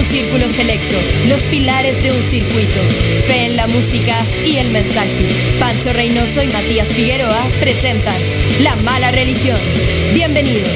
círculo selecto, los pilares de un circuito, fe en la música y el mensaje. Pancho Reynoso y Matías Figueroa presentan La Mala Religión. Bienvenidos.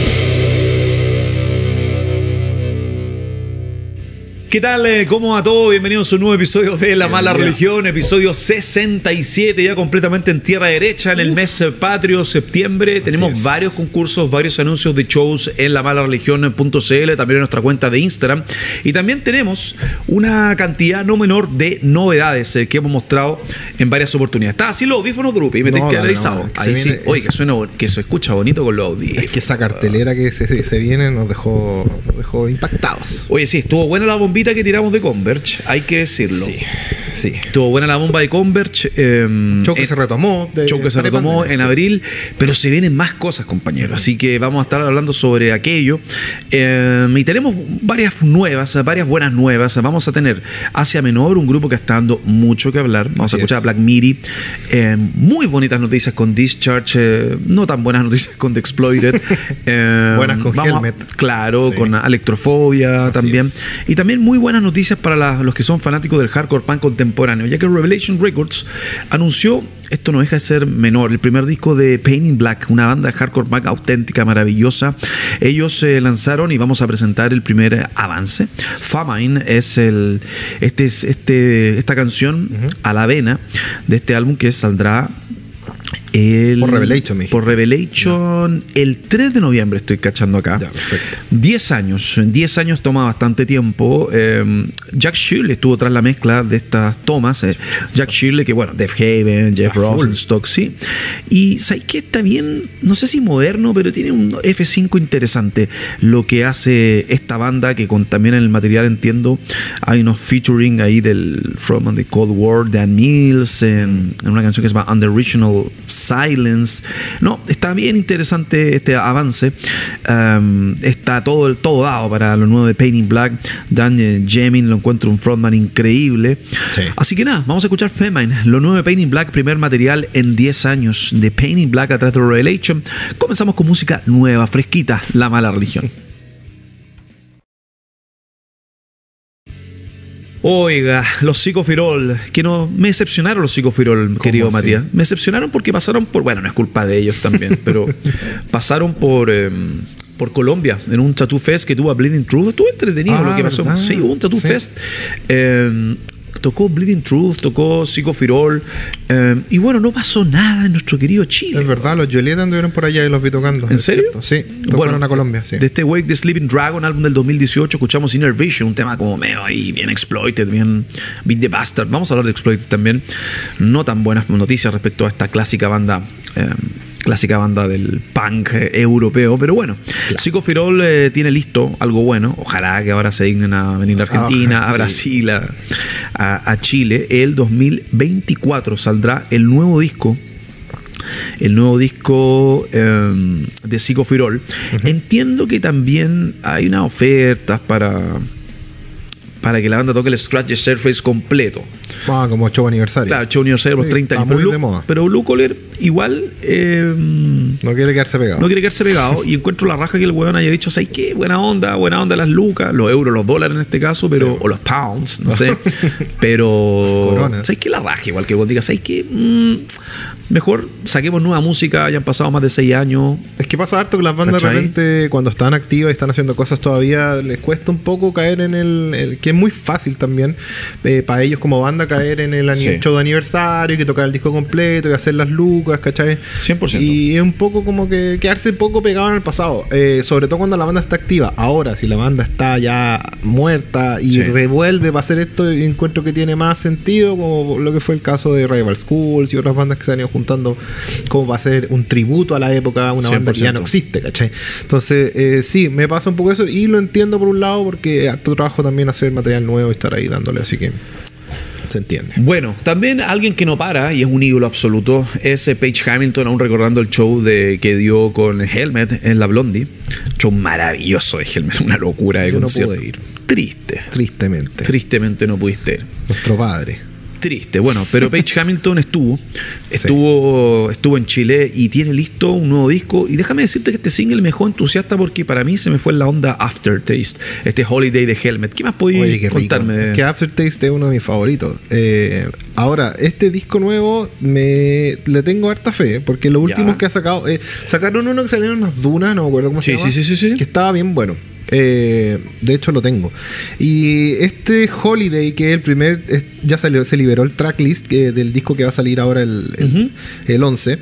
¿Qué tal? ¿Cómo va todo? Bienvenidos a un nuevo episodio de La Mala Religión, episodio 67, ya completamente en tierra derecha, en el mes patrio, septiembre. Tenemos varios concursos, varios anuncios de shows en lamalareligion.cl, también en nuestra cuenta de Instagram. Y también tenemos una cantidad no menor de novedades que hemos mostrado en varias oportunidades. Está así los audífonos, Drupi, y me tenéis que haber avisado. Ahí sí, oye, que se escucha bonito con los audífonos. Es que esa cartelera que se viene nos dejó impactados. Oye, sí, estuvo buena la bombita que tiramos de Converge, hay que decirlo. Sí. Estuvo buena la bomba de Converge. Show que se retomó. En abril, pero se vienen más cosas, compañeros. Así que vamos a estar hablando sobre aquello. Y tenemos varias buenas nuevas. Vamos a tener Asia Menor, un grupo que está dando mucho que hablar. Vamos a escuchar a Black Midi. Muy bonitas noticias con Discharge. No tan buenas noticias con The Exploited. Buenas con Helmet. Claro, con Electrofobia también. Y también muy buenas noticias para los que son fanáticos del hardcore punk contemporáneo, ya que Revelation Records anunció, esto no deja de ser menor, el primer disco de Pain in Black, una banda de hardcore punk auténtica, maravillosa. Ellos lanzaron y vamos a presentar el primer avance. Famine es esta canción a la vena de este álbum que saldrá por Revelation el 3 de noviembre, estoy cachando acá. Ya, perfecto. 10 años. En 10 años toma bastante tiempo. Jack Shirley estuvo tras la mezcla de estas tomas. Jack Shirley, que bueno, Def Haven, Jeff Rosenstock, sí. Y ¿sabes qué? Está bien, no sé si moderno, pero tiene un F5 interesante lo que hace esta banda, que también en el material entiendo hay unos featuring ahí del From the Cold War, Dan Mills, en una canción que se llama Under Regional Silence. No, está bien interesante este avance. Está todo dado para lo nuevo de Pain in Black. Dan Jemin lo encuentro un frontman increíble. Sí. Así que nada, vamos a escuchar Famine, lo nuevo de Pain in Black, primer material en 10 años de Pain in Black a través de Revelation. Comenzamos con música nueva, fresquita, La Mala Religión. Oiga, los Psicofirol, que me decepcionaron los Psicofirol, querido Matías. Me decepcionaron porque pasaron por, bueno, no es culpa de ellos también, pero pasaron por Colombia en un Tattoo Fest que tuvo a Bleeding Truth. Estuvo entretenido lo que pasó. ¿Verdad? Sí, hubo un Tattoo Fest. Tocó Bleeding Truth, tocó Psicofirol, y bueno, no pasó nada en nuestro querido Chile. Es verdad, los Julieta anduvieron por allá y los vi tocando. ¿En serio? Sí, fueron a Colombia, sí. De este Wake the Sleeping Dragon, álbum del 2018, escuchamos Inner Vision, un tema como medio ahí, bien Exploited, bien Beat the Bastard. Vamos a hablar de Exploited también. No tan buenas noticias respecto a esta clásica banda del punk europeo, pero bueno, Psicofirol tiene listo algo bueno. Ojalá que ahora se dignen a venir a Argentina, a Brasil, a Chile. El 2024 saldrá el nuevo disco de Psicofirol. Entiendo que también hay unas ofertas para que la banda toque el Scratch the Surface completo. Como show aniversario. Claro, show aniversario por 30 años. Muy de moda. Pero Blue Collar igual no quiere quedarse pegado. Y encuentro la raja que el weón haya dicho, ¿sabes qué? Buena onda las lucas, los euros, los dólares en este caso, pero o los pounds, no sé. Pero ¿sabes qué? La raja igual que vos digas, ¿sabes qué? Mejor saquemos nueva música, hayan pasado más de 6 años. Es que pasa harto que las bandas de repente, cuando están activas y están haciendo cosas todavía, les cuesta un poco caer en el que es muy fácil también para ellos como banda caer en el show de aniversario, que tocar el disco completo y hacer las lucas, ¿cachai? 100%. Y es un poco como que quedarse un poco pegado en el pasado, sobre todo cuando la banda está activa. Ahora, si la banda está ya muerta y revuelve para hacer esto, encuentro que tiene más sentido, como lo que fue el caso de Rival Schools y otras bandas que se han ido juntando, como va a ser un tributo a la época, una banda que ya no existe, ¿cachai? Entonces, sí, me pasa un poco eso y lo entiendo por un lado porque harto trabajo también hacer material nuevo y estar ahí dándole, así que se entiende. Bueno, también alguien que no para y es un ídolo absoluto es Page Hamilton, aún recordando el show que dio con Helmet en la Blondie. Show maravilloso de Helmet, una locura de concierto. No pude ir. Tristemente no pudiste ir. Nuestro padre. Triste, bueno, pero Page Hamilton estuvo en Chile y tiene listo un nuevo disco. Y déjame decirte que este single me dejó entusiasta porque para mí se me fue en la onda Aftertaste, este Holiday de Helmet. ¿Qué más podéis contarme? Que Aftertaste es uno de mis favoritos. Ahora, este disco nuevo le tengo harta fe, porque lo último que ha sacado, sacaron uno que salieron unas dunas, no me acuerdo cómo se llama, sí. que estaba bien bueno. De hecho lo tengo. Y este Holiday, que es el primer, ya salió, se liberó el tracklist del disco que va a salir ahora el 11.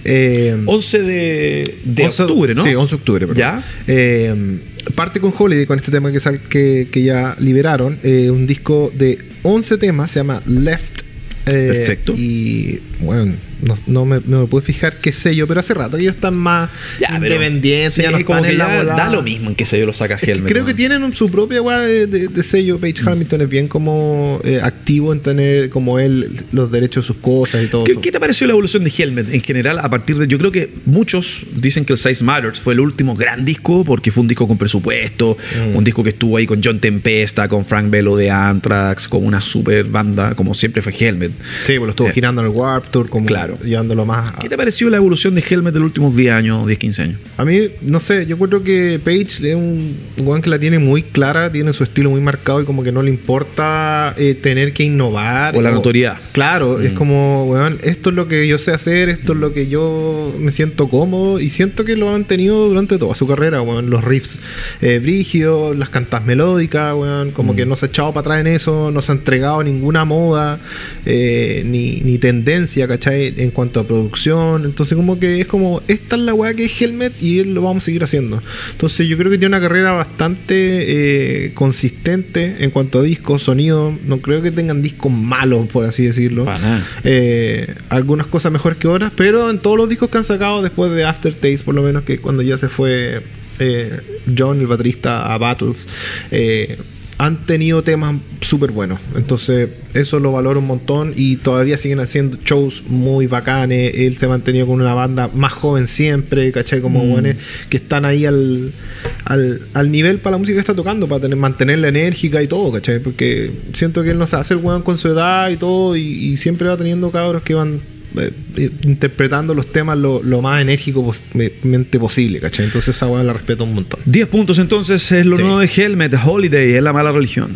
11 de octubre, ¿no? Sí, 11 de octubre, perdón. ¿Ya? Parte con Holiday, con este tema que ya liberaron. Un disco de 11 temas, se llama Left. Perfecto. Y bueno, no me puedo fijar qué sello, pero hace rato que ellos están más independientes, sí, ya no están como que en la ya volada. da lo mismo en qué sello lo saca Helmet. Creo que tienen su propia weá de sello. Page Hamilton es bien como activo en tener como él los derechos de sus cosas y todo eso. ¿Qué te pareció la evolución de Helmet en general a partir de... Yo creo que muchos dicen que el Size Matters fue el último gran disco porque fue un disco con presupuesto, un disco que estuvo ahí con John Tempesta, con Frank Bello de Anthrax, con una super banda, como siempre fue Helmet. Sí, pues lo estuvo girando en el Warped Tour, como llevándolo más. ¿Qué te pareció la evolución de Helmet de los últimos 10 años, 10, 15 años? A mí, no sé, yo creo que Page es un weón que la tiene muy clara, tiene su estilo muy marcado y como que no le importa tener que innovar. O la notoriedad. Claro, es como, weón, esto es lo que yo sé hacer, esto es lo que yo me siento cómodo y siento que lo han tenido durante toda su carrera, weón. Los riffs brígidos, las cantas melódicas, weón, como que no se ha echado para atrás en eso, no se ha entregado ninguna moda, ni tendencia, ¿cachai? En cuanto a producción. Entonces como que es como, esta es la weá que es Helmet y él lo vamos a seguir haciendo. Entonces yo creo que tiene una carrera bastante consistente en cuanto a discos, sonido. No creo que tengan discos malos, por así decirlo. Algunas cosas mejores que otras, pero en todos los discos que han sacado después de Aftertaste, por lo menos, que cuando ya se fue John, el baterista, a Battles, han tenido temas súper buenos. Entonces eso lo valoro un montón y todavía siguen haciendo shows muy bacanes. Él se ha mantenido con una banda más joven siempre, ¿cachai? Como buenos que están ahí al nivel para la música que está tocando, para mantenerla enérgica y todo, ¿cachai? Porque siento que él no se hace el weón con su edad y todo, y siempre va teniendo cabros que van interpretando los temas lo más enérgicamente posible, ¿cachai? Entonces esa weá la respeto un montón. 10 puntos entonces es lo nuevo de Helmet, Holiday, es la mala religión.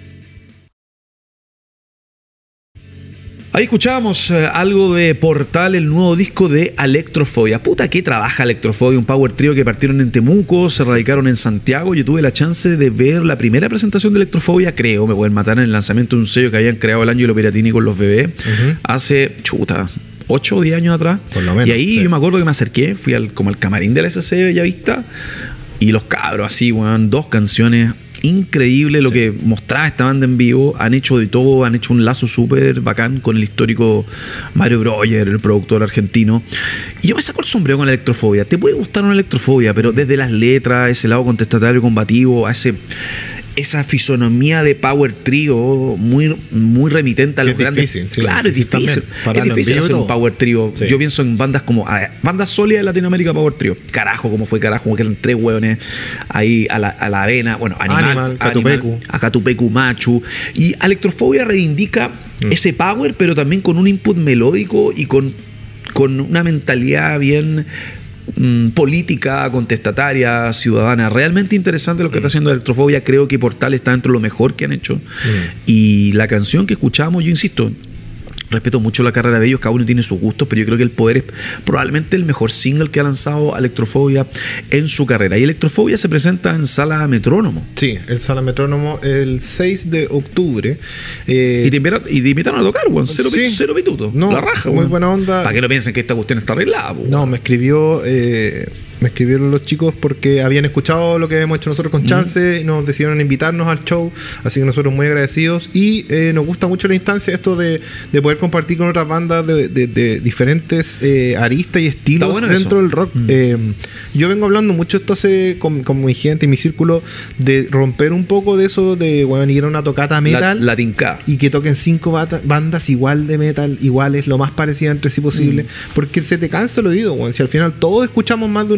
Ahí escuchábamos algo de Portal, el nuevo disco de Electrofobia. Puta, ¿qué trabaja Electrofobia? Un power trio que partieron en Temuco, se radicaron en Santiago. Yo tuve la chance de ver la primera presentación de Electrofobia, creo, me pueden matar, en el lanzamiento de un sello que habían creado el Angelo Piratini con los bebés, hace, 8 o 10 años atrás. Por lo menos, y ahí yo me acuerdo que me acerqué, fui como al camarín de la SC Bellavista, y los cabros así, weón, 2 canciones. Increíble lo que mostraba esta banda en vivo. Han hecho de todo, han hecho un lazo súper bacán con el histórico Mario Breuer, el productor argentino. Y yo me saco el sombrero con la Electrofobia. Te puede gustar una Electrofobia, pero desde las letras, ese lado contestatario combativo, a esa fisonomía de power trio muy remitente a los grandes. Difícil, claro, es difícil. Es difícil hacer un power trio. Sí. Yo pienso en bandas como bandas sólidas de Latinoamérica, power trio. Carajo, como fue Carajo, que eran 3 hueones ahí a la avena. Bueno, Animal, Catupecu, Machu. Y Electrofobia reivindica ese power, pero también con un input melódico y con una mentalidad bien política, contestataria, ciudadana. Realmente interesante lo que está haciendo Electrofobia. Creo que Portal está dentro de lo mejor que han hecho. Y la canción que escuchamos, yo insisto, respeto mucho la carrera de ellos, cada uno tiene sus gustos, pero yo creo que El Poder es probablemente el mejor single que ha lanzado Electrofobia en su carrera. Y Electrofobia se presenta en Sala Metrónomo. Sí, el Sala Metrónomo el 6 de octubre. Y te invitaron a tocar, weón. Cero pituto. No, la raja, muy buena onda. Para que no piensen que esta cuestión está arreglada, weón. No, me escribieron los chicos porque habían escuchado lo que habíamos hecho nosotros con Chance y nos decidieron invitarnos al show, así que nosotros muy agradecidos y nos gusta mucho la instancia esto de poder compartir con otras bandas de diferentes aristas y estilos dentro eso del rock. Yo vengo hablando mucho esto con mi gente y mi círculo de romper un poco de eso de ir a una tocata metal y que toquen 5 bandas igual de metal, iguales, lo más parecidas entre sí posible, porque se te cansa el oído, si al final todos escuchamos más de un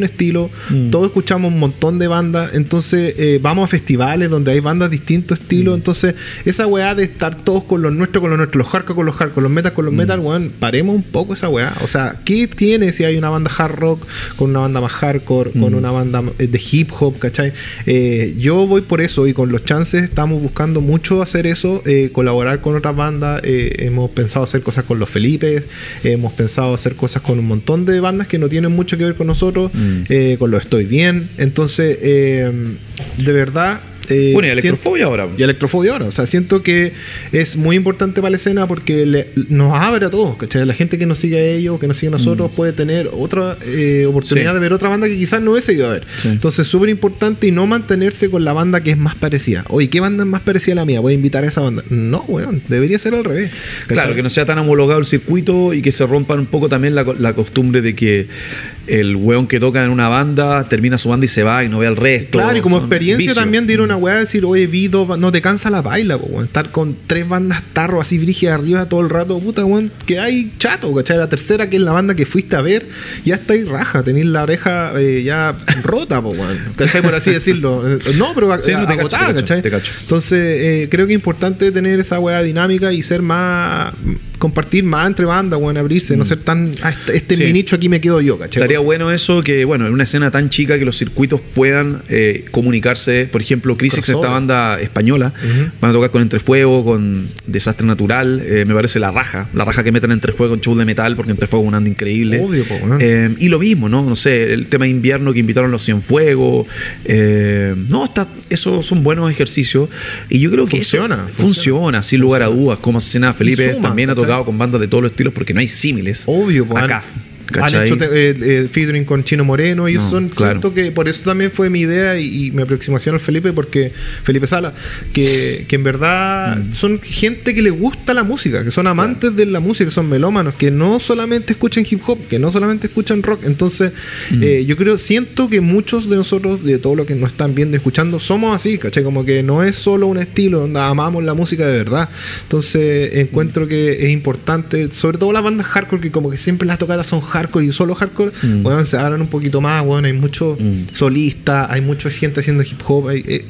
estilo, todos escuchamos un montón de bandas, entonces vamos a festivales donde hay bandas de distintos estilos, entonces esa weá de estar todos con los nuestros, los hardcore con los hardcore, los metal con los metal, weón, paremos un poco esa weá. O sea, ¿qué tiene si hay una banda hard rock con una banda más hardcore, con una banda de hip hop, ¿cachai? Yo voy por eso, y con los chances estamos buscando mucho hacer eso, colaborar con otras bandas, hemos pensado hacer cosas con los Felipes, hemos pensado hacer cosas con un montón de bandas que no tienen mucho que ver con nosotros, con los Estoy Bien, entonces de verdad. Bueno, y Electrofobia ahora. Y Electrofobia ahora. O sea, siento que es muy importante para la escena porque nos abre a todos, ¿cachai? La gente que nos sigue a ellos, que nos sigue a nosotros, puede tener otra oportunidad de ver otra banda que quizás no hubiese ido a ver. Sí. Entonces, súper importante y no mantenerse con la banda que es más parecida. Oye, ¿qué banda es más parecida a la mía? Voy a invitar a esa banda. No, weón, debería ser al revés, ¿cachai? Claro, que no sea tan homologado el circuito y que se rompa un poco también la costumbre de que el weón que toca en una banda termina su banda y se va y no ve al resto. Claro, y como experiencia también de ir a una weá, decir, oye, no te cansa la baila, weón. Estar con 3 bandas tarro así brígidas arriba todo el rato, puta, weón, que hay chato, ¿cachai? La tercera, que es la banda que fuiste a ver, ya está ahí raja, tenés la oreja ya rota, weón, ¿cachai? Por así decirlo. No, pero sí, agotada, ¿cachai? Te cacho. Entonces, creo que es importante tener esa weá dinámica y ser más, compartir más entre bandas, weón, abrirse, no ser tan, este es mi nicho, aquí me quedo yo, ¿cachai? Estaría bueno eso, que bueno, en una escena tan chica que los circuitos puedan comunicarse. Por ejemplo, Crisix, esta banda española, van a tocar con Entrefuego, con Desastre Natural, me parece la raja que metan Entrefuego en show de metal, porque Entrefuego es una banda increíble. Obvio, y lo mismo, ¿no? No sé, el tema de Invierno que invitaron los Cienfuegos, esos son buenos ejercicios, y yo creo que funciona sin lugar a dudas. Como Asesinada Felipe también ha tocado con bandas de todos los estilos, porque no hay símiles. Obvio, acá. ¿Cachai? Han hecho featuring con Chino Moreno. Ellos siento que por eso también fue mi idea y mi aproximación al Felipe Sala, que en verdad son gente que le gusta la música, que son amantes de la música, que son melómanos, que no solamente escuchan hip hop, que no solamente escuchan rock. Entonces siento que muchos de nosotros, de todo lo que nos están viendo y escuchando, somos así, ¿cachai? Como que no es solo un estilo, donde amamos la música de verdad. Entonces encuentro que es importante, sobre todo las bandas hardcore, que como que siempre las tocadas son hardcore y solo hardcore, bueno, se abran un poquito más, bueno, hay mucho solista, hay mucha gente haciendo hip hop,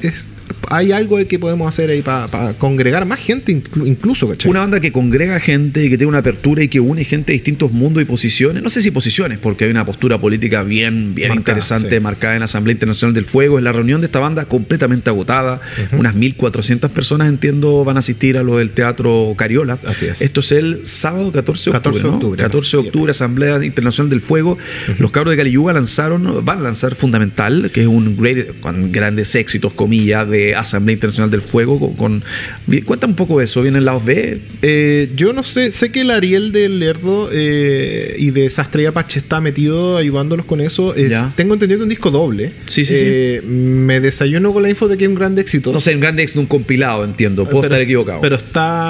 hay algo que podemos hacer ahí para congregar más gente, incluso, ¿cachai? Una banda que congrega gente y que tiene una apertura y que une gente de distintos mundos y posiciones, no sé si posiciones, porque hay una postura política bien marcada, interesante, marcada en la Asamblea Internacional del Fuego. Es la reunión de esta banda completamente agotada, unas 1.400 personas, entiendo, van a asistir a lo del Teatro Cariola. Así es. Esto es el sábado 14 de octubre, 14 de octubre, Asamblea Internacional del Fuego. Los cabros de Caliyuga van a lanzar Fundamental, que es con grandes éxitos, comillas, de Asamblea Internacional del Fuego. Cuenta un poco de eso. ¿Vienen lados B? Yo no sé que el Ariel del Lerdo y de Sastre Apache está metido ayudándolos con eso. Tengo entendido que es un disco doble. Sí. Me desayuno con la info de que es un gran éxito. No sé, un gran éxito de un compilado, entiendo. Puedo estar equivocado. ¿Pero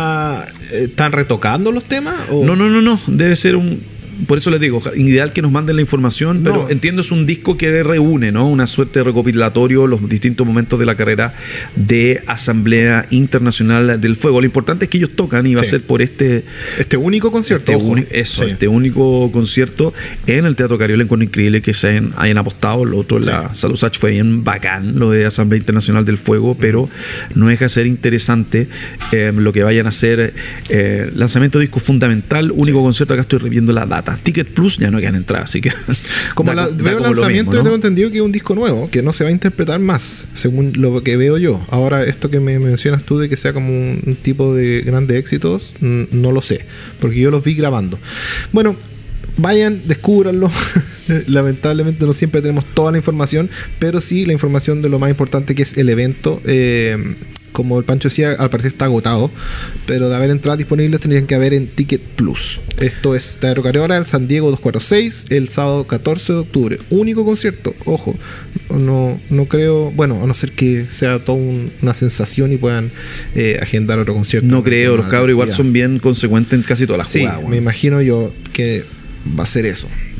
están retocando los temas? ¿O? No. Debe ser por eso les digo, ideal que nos manden la información, pero entiendo es un disco que reúne, ¿no? Una suerte de recopilatorio, los distintos momentos de la carrera de Asamblea Internacional del Fuego. Lo importante es que ellos tocan y va a ser por este único concierto. Este único concierto en el Teatro Cariola. Encuentro increíble que se hayan apostado. Lo otro, la Saluzach, fue bien bacán, lo de Asamblea Internacional del Fuego, pero no deja de ser interesante lo que vayan a hacer. Lanzamiento de disco Fundamental, único concierto. Acá estoy reviendo la data. Ticket Plus ya no quedan entradas, así que como veo el lanzamiento, yo tengo entendido que es un disco nuevo, que no se va a interpretar más, según lo que veo yo. Ahora, esto que me mencionas tú de que sea como un tipo de grandes éxitos, no lo sé, porque yo los vi grabando. Bueno, vayan, descúbranlo. Lamentablemente no siempre tenemos toda la información, pero sí la información de lo más importante, que es el evento. Como el Pancho decía, al parecer está agotado, pero de haber entradas disponibles tendrían que haber en Ticket Plus. Esto es Teatro Cariola, el San Diego 246, el sábado 14 de octubre. Único concierto, ojo, no creo, bueno, a no ser que sea toda una sensación y puedan agendar otro concierto. No creo, los cabros igual son bien consecuentes en casi todas las jugadas. Me imagino yo que va a ser eso.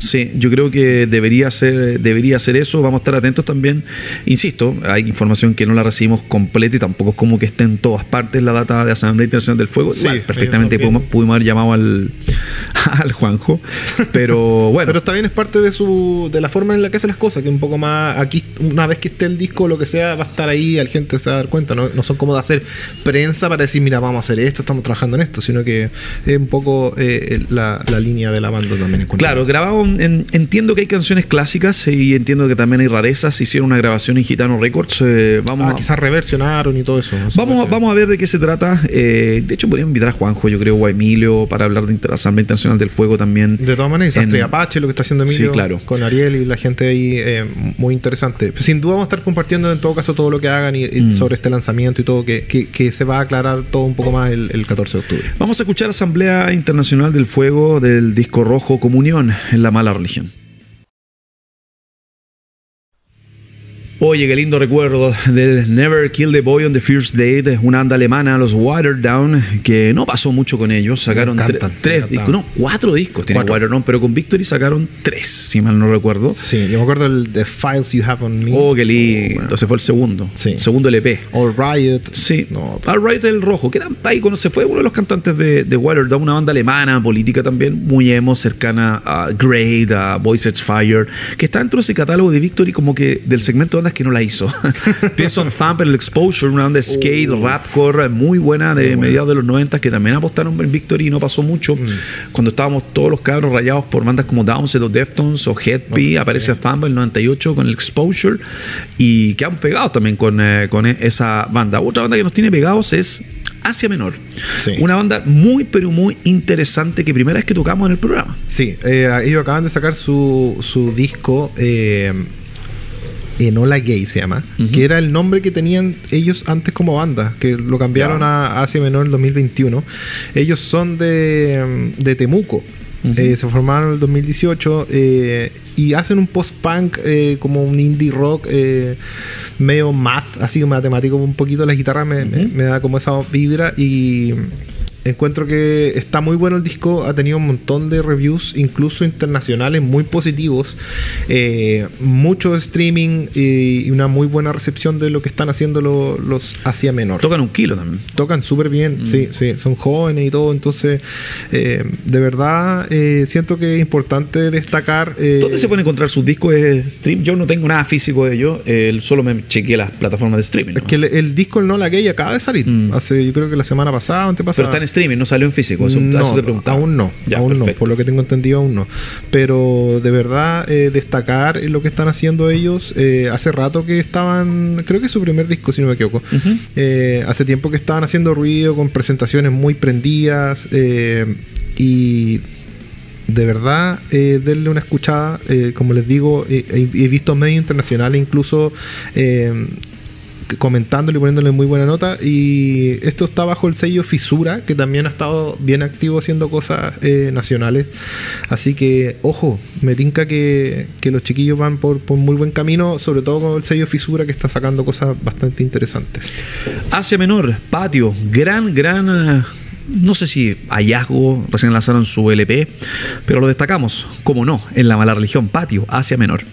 Sí, yo creo que debería ser eso. Vamos a estar atentos también. Insisto, hay información que no la recibimos completa y tampoco es como que esté en todas partes la data de Asamblea Internacional del Fuego. Sí, igual, perfectamente pudimos haber llamado al Juanjo, pero bueno. Pero está bien, es parte de la forma en la que hace las cosas, que un poco más aquí, una vez que esté el disco, lo que sea, va a estar ahí, la gente se va a dar cuenta. No son como de hacer prensa para decir, mira, vamos a hacer esto, estamos trabajando en esto, sino que es un poco la línea de la banda también. Claro, grabado entiendo que hay canciones clásicas y entiendo que también hay rarezas. Hicieron una grabación en Gitano Records. Quizás reversionaron y todo eso. Vamos a ver de qué se trata. De hecho, podríamos invitar a Juanjo, yo creo, o a Emilio para hablar de Asamblea Internacional del Fuego también. De todas maneras, Sastre Apache, lo que está haciendo Emilio, sí, claro, con Ariel y la gente ahí, muy interesante. Sin duda vamos a estar compartiendo en todo caso todo lo que hagan y sobre este lanzamiento y todo, que se va a aclarar todo un poco más el 14 de octubre. Vamos a escuchar Asamblea Internacional del Fuego del disco rojo Comunión en la Mala Religión. Oye, qué lindo recuerdo del Never Kill the Boy on the First Date, una banda alemana, los Watered Down, que no pasó mucho con ellos. Sacaron 4 discos tiene Watered Down, pero con Victory sacaron 3, si mal no recuerdo. Sí, yo me acuerdo del The Files You Have on Me. Oh, qué lindo. Entonces fue el segundo. Sí. Segundo LP. All Riot. Sí. All Riot el rojo, que era ahí cuando se fue uno de los cantantes de Watered Down, una banda alemana, política también, muy emo, cercana a Great, a Boys Sets Fire, que está dentro de ese catálogo de Victory como que del segmento de bandas que no la hizo. Pienso en Thumper, el Exposure, una banda de skate, rapcore muy buena de mediados de los 90 que también apostaron en Victory y no pasó mucho. Cuando estábamos todos los cabros rayados por bandas como Downset o Deftones o Headpie, aparece Thumper el 98 con el Exposure y quedamos pegados también con esa banda. Otra banda que nos tiene pegados es Asia Menor. Sí. Una banda muy, pero muy interesante que primera vez que tocamos en el programa. Sí, ellos acaban de sacar su disco Enola Gay se llama, que era el nombre que tenían ellos antes como banda, que lo cambiaron a Asia Menor en el 2021. Ellos son de Temuco. Se formaron en el 2018 y hacen un post-punk como un indie rock medio math, así matemático un poquito. La guitarra me da como esa vibra y encuentro que está muy bueno el disco. Ha tenido un montón de reviews, incluso internacionales, muy positivos, mucho streaming y una muy buena recepción de lo que están haciendo los Asia Menor. Tocan 1 kilo también. Tocan súper bien, sí, son jóvenes y todo. Entonces, de verdad, siento que es importante destacar. ¿Dónde se pueden encontrar sus discos de stream? Yo no tengo nada físico de ellos, solo me chequeé las plataformas de streaming. Es que el disco El No La Gay acaba de salir, yo creo que la semana pasada o antepasada. Pero está en streaming, no salió en físico. Eso te preguntaba. Aún no, por lo que tengo entendido aún no. Pero de verdad destacar lo que están haciendo ellos. Hace rato que estaban, creo que es su primer disco si no me equivoco, hace tiempo que estaban haciendo ruido con presentaciones muy prendidas y de verdad denle una escuchada. Como les digo, he visto medios internacionales incluso comentándole y poniéndole muy buena nota, y esto está bajo el sello Fisura, que también ha estado bien activo haciendo cosas nacionales, así que ojo, me tinca que los chiquillos van por muy buen camino, sobre todo con el sello Fisura, que está sacando cosas bastante interesantes. Asia Menor, Patio, gran no sé si hallazgo, recién lanzaron su LP, pero lo destacamos, como no, en La Mala Religión. Patio, Asia Menor.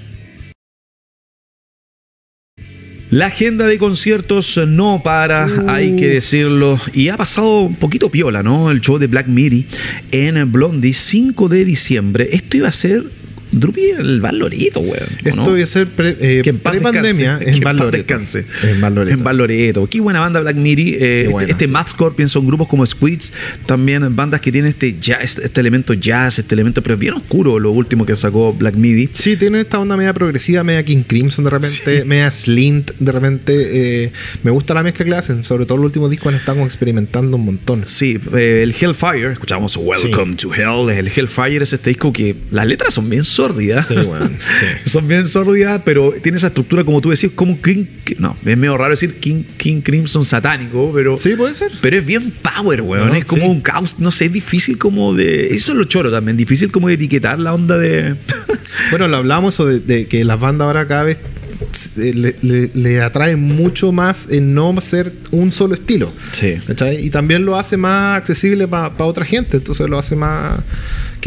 La agenda de conciertos no para, hay que decirlo, y ha pasado un poquito piola, ¿no? El show de Black Midi en Blondie, 5 de diciembre. Esto iba a ser Drupi el Bar Loreto, weón. Esto iba a ser pre-pandemia en Bar Loreto. En Bar Loreto. Qué buena banda Black Midi. Este mathcore, pienso en grupos como Squids, también bandas que tienen este elemento jazz, este elemento, pero bien oscuro, lo último que sacó Black Midi. Sí, tiene esta onda media progresiva, media King Crimson de repente, media Slint de repente. Me gusta la mezcla que hacen, sobre todo el último disco estamos experimentando un montón. Sí, el Hellfire, escuchamos Welcome to Hell. El Hellfire es este disco que las letras son bien sórdidas. Sí, bueno, sí. Son bien sórdidas, pero tiene esa estructura, como tú decís, como no, es medio raro decir King Crimson satánico, pero sí, puede ser. Pero es bien power, weón. Es como un caos, no sé, es difícil como de. Eso es lo choro también, difícil como de etiquetar la onda de. Bueno, lo hablamos de que las bandas ahora cada vez le atrae mucho más en no ser un solo estilo. Sí. ¿Cachai? Y también lo hace más accesible para otra gente. Entonces lo hace más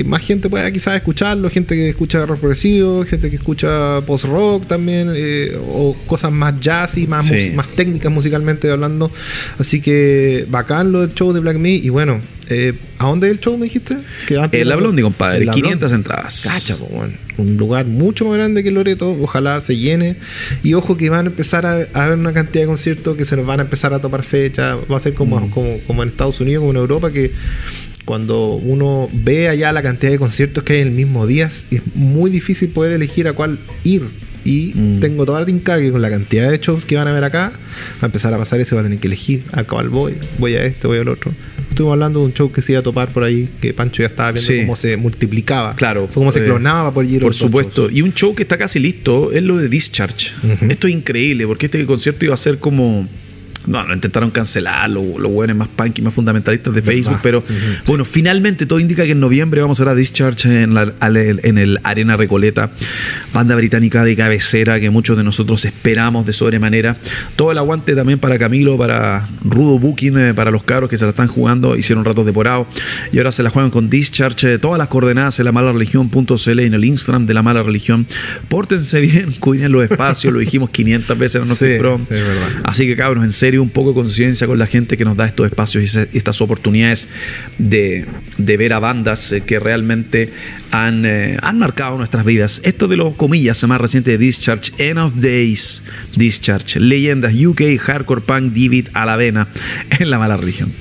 más gente pueda quizás escucharlo, gente que escucha rock progresivo, gente que escucha post-rock también, o cosas más jazzy, más técnicas musicalmente hablando. Así que bacán lo del show de Black Me. Y bueno, ¿a dónde es el show, me dijiste? En la Blondie, compadre. 500 entradas. Cacha, bueno, un lugar mucho más grande que Loreto. Ojalá se llene. Y ojo que van a empezar a haber una cantidad de conciertos que se nos van a empezar a topar fecha. Va a ser como en Estados Unidos, como en Europa, que cuando uno ve allá la cantidad de conciertos que hay en el mismo día, es muy difícil poder elegir a cuál ir. Y tengo toda la tinca que con la cantidad de shows que van a ver acá, va a empezar a pasar eso, va a tener que elegir a cuál voy a este, voy al otro. Estuvimos hablando de un show que se iba a topar por ahí, que Pancho ya estaba viendo cómo se multiplicaba, cómo se clonaba por ir. Por supuesto. Y un show que está casi listo es lo de Discharge. Esto es increíble, porque este concierto iba a ser como... No, lo intentaron cancelar, los buenos más punk y más fundamentalistas de Facebook, pero bueno, finalmente todo indica que en noviembre vamos a ver a Discharge en el Arena Recoleta, banda británica de cabecera que muchos de nosotros esperamos de sobremanera. Todo el aguante también para Camilo, para Rudo Booking, para los cabros que se la están jugando, hicieron ratos de porado y ahora se la juegan con Discharge. Todas las coordenadas en lamalareligion.cl y en el Instagram de La Mala Religión. Pórtense bien, cuiden los espacios, lo dijimos 500 veces en Norte Front. Así que cabros, en serio, un poco de conciencia con la gente que nos da estos espacios y estas oportunidades de ver a bandas que realmente han marcado nuestras vidas. Esto de los comillas más reciente de Discharge, End of Days, Discharge, leyendas UK, hardcore punk, David a la vena en La Mala Religión.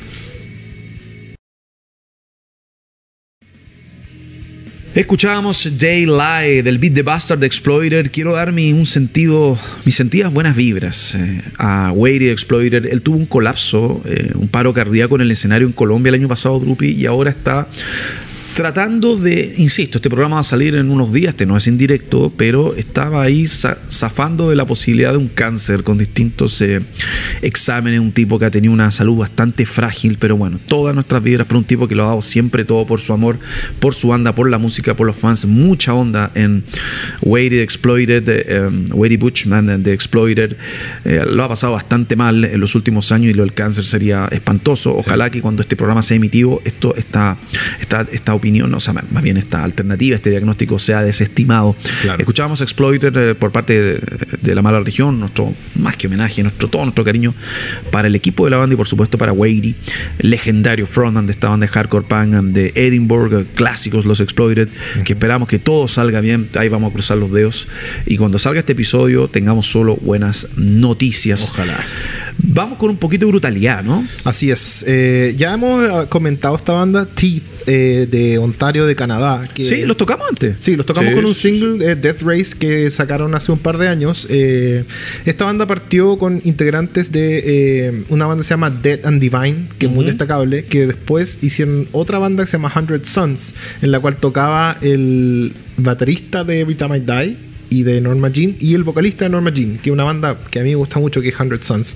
Escuchábamos Daylight del Beat the Bastard Exploited. Quiero dar mis sentidas buenas vibras a Weighty Exploited. Él tuvo un colapso, un paro cardíaco en el escenario en Colombia el año pasado, Drupi, y ahora está tratando de, insisto, este programa va a salir en unos días, no es en directo, pero estaba ahí zafando de la posibilidad de un cáncer con distintos exámenes, un tipo que ha tenido una salud bastante frágil, pero bueno, todas nuestras vidas para un tipo que lo ha dado siempre todo por su amor, por su banda, por la música, por los fans, mucha onda en Weighty Exploited, Weighty Butchman de Exploited, lo ha pasado bastante mal en los últimos años y lo del cáncer sería espantoso. Ojalá que cuando este programa sea emitido, esta opinión, o sea, más bien esta alternativa, este diagnóstico sea desestimado. Escuchábamos Exploited por parte de La Mala Religión, nuestro más que homenaje, todo nuestro cariño para el equipo de la banda y por supuesto para Weighty, legendario frontman de esta banda de hardcore punk de Edinburgh, clásicos los Exploited, que esperamos que todo salga bien. Ahí vamos a cruzar los dedos y cuando salga este episodio tengamos solo buenas noticias. Ojalá. Vamos con un poquito de brutalidad, ¿no? Así es. Ya hemos comentado esta banda Teeth de Ontario, de Canadá. Que, sí, los tocamos antes. Sí, los tocamos con un single, Death Race, que sacaron hace un par de años. Esta banda partió con integrantes de una banda que se llama Dead and Divine, que es muy destacable, que después hicieron otra banda que se llama 100 Suns, en la cual tocaba el baterista de Every Time I Die y de Norma Jean y el vocalista de Norma Jean, que es una banda que a mí me gusta mucho, que es 100 Suns.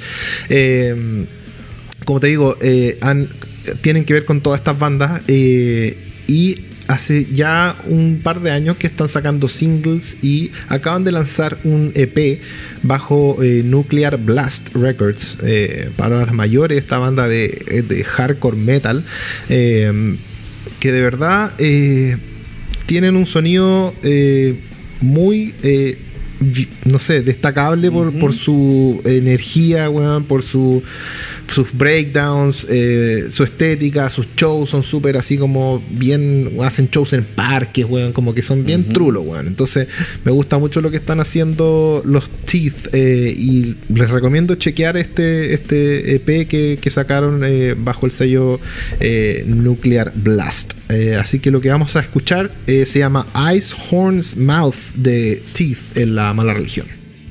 Como te digo, tienen que ver con todas estas bandas y hace ya un par de años que están sacando singles y acaban de lanzar un EP bajo Nuclear Blast Records, para las mayores, esta banda de hardcore metal, que de verdad tienen un sonido muy no sé, destacable por su energía, weón, por sus breakdowns, su estética, sus shows son súper así como bien, hacen shows en parques, weón, como que son bien trulos, weón. Entonces me gusta mucho lo que están haciendo los Teeth, y les recomiendo chequear este EP que sacaron bajo el sello Nuclear Blast. Así que lo que vamos a escuchar se llama Ice Horn's Mouth de Teeth en La Mala Religión.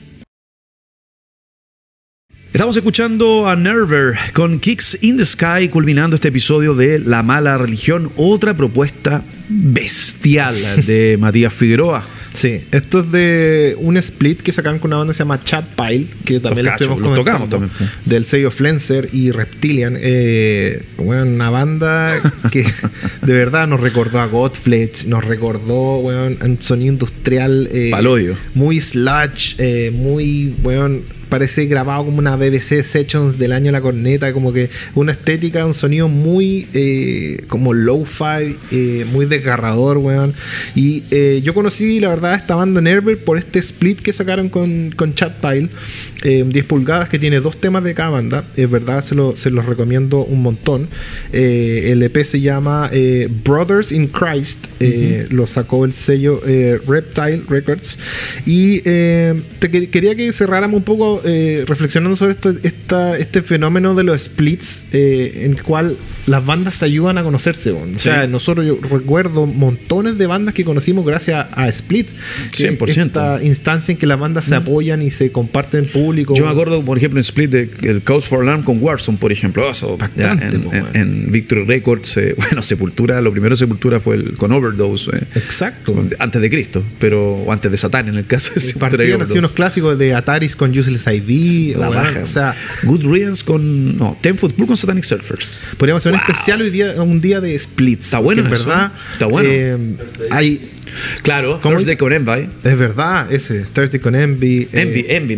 Estamos escuchando a Nerver con Kicks in the Sky, culminando este episodio de La Mala Religión, otra propuesta bestial de Matías Figueroa. Sí, esto es de un split que sacaron con una banda que se llama Chat Pile, que también les estuvimos comentando, del sello Flenser y Reptilian. Bueno, una banda que de verdad nos recordó a Godflesh, nos recordó, bueno, un sonido industrial paloyo, muy sludge, muy, bueno, parece grabado como una BBC Sessions del año de la corneta, como que una estética, un sonido muy como lo-fi, muy desgarrador, weón. Y yo conocí, la verdad, esta banda Nerver por este split que sacaron con Chad Pyle, 10 pulgadas, que tiene 2 temas de cada banda. Es verdad, se los recomiendo un montón. El EP se llama Brothers in Christ, lo sacó el sello Reptile Records. Y quería que cerráramos un poco reflexionando sobre este fenómeno de los splits, en el cual las bandas se ayudan a conocerse. O sea, yo recuerdo montones de bandas que conocimos gracias a splits. 100%. Esta instancia en que las bandas se apoyan y se comparten en público. Yo me acuerdo, por ejemplo, en split del Cause for Alarm con Warzone, por ejemplo. Eso, en Victory Records, Sepultura, lo primero de Sepultura fue con Overdose. Exacto. Antes de Cristo, o antes de Satán, en el caso de Sepultura. Partían así unos clásicos de Ataris con Useless ID. O sea, Good Riddance con. No, Ten Foot Blue con Satanic Surfers. Podríamos hacer un especial un día de splits. Está bueno, en verdad. Está bueno. Claro, Thursday con Envy. Es verdad, ese. Thursday con Envy. Envy.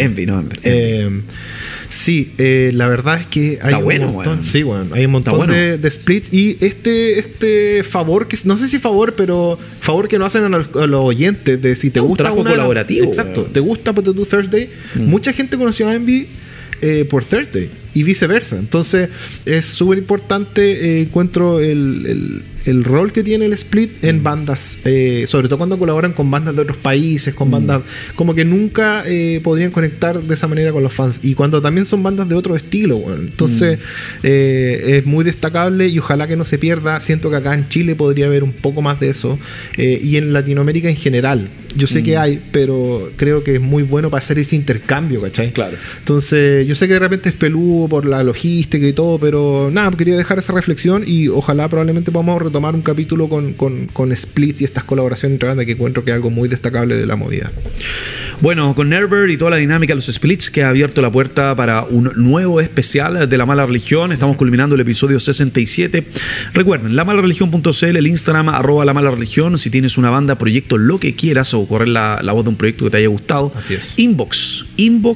Sí, la verdad es que hay un montón. Sí, bueno, hay un montón de splits. Y este favor, que no sé si favor, pero favor que no hacen a los oyentes, de si te gusta un trabajo colaborativo. Exacto. ¿Te gusta Thursday? Mucha gente conoció a Envy por Thursday y viceversa. Entonces es súper importante, encuentro el rol que tiene el split en bandas, sobre todo cuando colaboran con bandas de otros países, con bandas como que nunca podrían conectar de esa manera con los fans, y cuando también son bandas de otro estilo, bueno. Entonces es muy destacable y ojalá que no se pierda. Siento que acá en Chile podría haber un poco más de eso, y en Latinoamérica en general. Yo sé que hay, pero creo que es muy bueno para hacer ese intercambio, ¿cachai? Claro. Entonces, yo sé que de repente es peludo por la logística y todo, pero nada, quería dejar esa reflexión, y ojalá probablemente podamos retomar un capítulo con splits y estas colaboraciones entre bandas, que encuentro que es algo muy destacable de la movida. Bueno, con Nerver y toda la dinámica de los splits, que ha abierto la puerta para un nuevo especial de La Mala Religión. Estamos culminando el episodio 67. Recuerden, lamalareligion.cl, el Instagram @lamalareligion. Si tienes una banda, proyecto, lo que quieras, o correr la voz de un proyecto que te haya gustado. Así es. Inbox,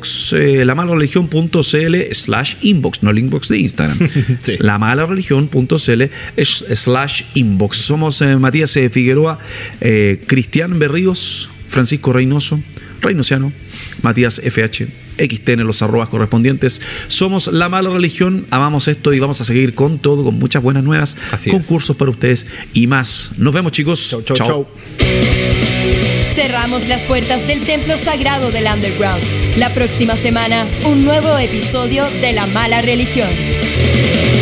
lamalareligion.cl/inbox, no el inbox de Instagram. Sí. lamalareligion.cl/inbox. Somos Matías Figueroa, Cristian Berríos, Francisco Reynoso, Reynosiano, Matías FH, XTN, los arrobas correspondientes. Somos La Mala Religión, amamos esto y vamos a seguir con todo, con muchas buenas nuevas, concursos para ustedes y más. Nos vemos, chicos. Chau. Cerramos las puertas del templo sagrado del underground. La próxima semana, un nuevo episodio de La Mala Religión.